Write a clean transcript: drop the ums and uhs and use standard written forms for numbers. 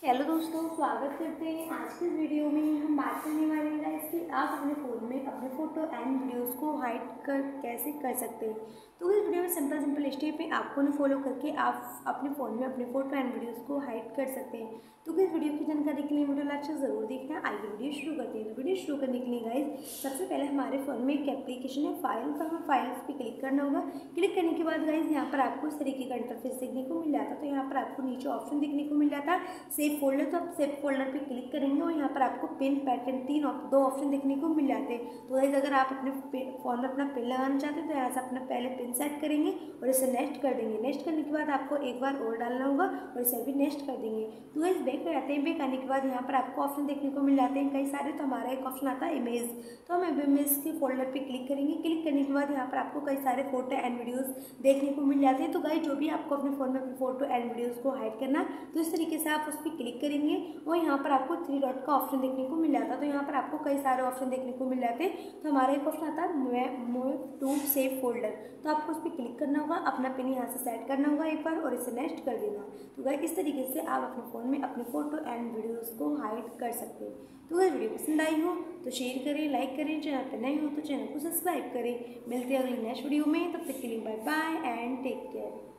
Hello दोस्तों, स्वागत करते हैं। आज की इस वीडियो में हम बात करने वाले हैं गाइस कि आप अपने फ़ोन में अपने फ़ोटो एंड वीडियोस को हाइड कैसे कर सकते हैं। तो इस वीडियो में सिंपल स्टेप है, आपको ना फॉलो करके आप अपने फ़ोन में अपने फ़ोटो एंड वीडियोस को हाइड कर सकते हैं। तो इस वीडियो की जानकारी के लिए वीडियो लास्ट तक ज़रूर देखना। आइए वीडियो शुरू करते हैं। तो वीडियो शुरू करने के लिए गाइस सबसे पहले हमारे फ़ोन में एक एप्लीकेशन है फाइल, तो हमें फाइल्स पर क्लिक करना होगा। क्लिक करने के बाद गाइस यहाँ पर आपको इस तरीके का इंटरफेस देखने को मिल जाता है। तो यहाँ पर आपको नीचे ऑप्शन देखने को मिल जाता है सेव फोल्डर, तो आप सेव फोल्डर पे क्लिक करेंगे और यहाँ पर आपको पिन पैटर्न दो ऑप्शन देखने को मिल जाते हैं। तो गाइस अगर आप अपने फ़ोन में अपना पिन लगाना चाहते हैं तो यहाँ से अपना पहले पिन सेट करेंगे और इसे नेक्स्ट कर देंगे। नेक्स्ट करने के बाद आपको एक बार और डालना होगा और इसे भी नेक्स्ट कर देंगे। तो गाइस बैक कर जाते हैं। बैक आने के बाद यहाँ पर आपको ऑप्शन देखने को मिल जाते हैं कई सारे। तो हमारा एक ऑप्शन आता है इमेज, तो हम इमेज के फोल्डर पर क्लिक करेंगे। क्लिक करने के बाद यहाँ पर आपको कई सारे फोटो एंड वीडियोज़ देखने को मिल जाते हैं। तो गाइस जो भी आपको अपने फ़ोन में अपने फोटो एंड वीडियोज़ को हाइड करना, तो इस तरीके से आप उस पर क्लिक करेंगे और यहाँ पर आपको 3 डॉट का ऑप्शन देखने को मिल जाता है। तो यहाँ पर आपको कई सारे ऑप्शन देखने को मिल जाते हैं। तो हमारा एक ऑप्शन आता है मूव टू सेव फोल्डर, तो आपको उस पर क्लिक करना होगा, अपना पिन यहाँ से सेट करना होगा एक बार और इसे नेक्स्ट कर देना। तो गाइस इस तरीके से आप अपने फ़ोन में अपने फोटो एंड वीडियोज़ को हाइड कर सकते हैं। तो अगर वीडियो पसंद आई हो तो शेयर करें, लाइक करें, चैनल पर नए हो तो चैनल को सब्सक्राइब करें। मिलते हैं अगली नेक्स्ट वीडियो में, तब तक के लिए bye bye and take care.